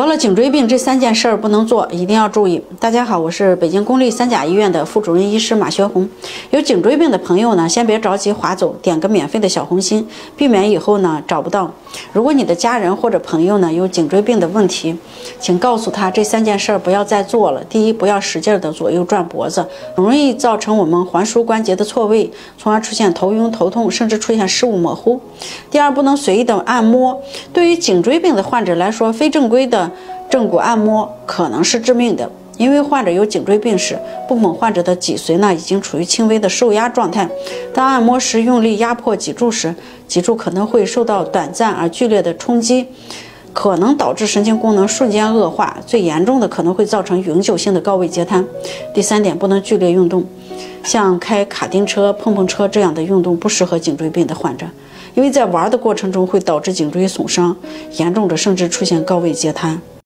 得了颈椎病这3件事儿不能做，一定要注意。大家好，我是北京公立三甲医院的副主任医师马学红。有颈椎病的朋友呢，先别着急划走，点个免费的小红心，避免以后呢找不到。如果你的家人或者朋友呢有颈椎病的问题，请告诉他这3件事儿不要再做了。第一，不要使劲的左右转脖子，很容易造成我们寰枢关节的错位，从而出现头晕、头痛，甚至出现视物模糊。第二，不能随意的按摩。对于颈椎病的患者来说，非正规的正骨按摩可能是致命的，因为患者有颈椎病史，部分患者的脊髓呢已经处于轻微的受压状态。当按摩时用力压迫脊柱时，脊柱可能会受到短暂而剧烈的冲击，可能导致神经功能瞬间恶化，最严重的可能会造成永久性的高位截瘫。第三点，不能剧烈运动，像开卡丁车、碰碰车这样的运动不适合颈椎病的患者，因为在玩的过程中会导致颈椎损伤，严重者甚至出现高位截瘫。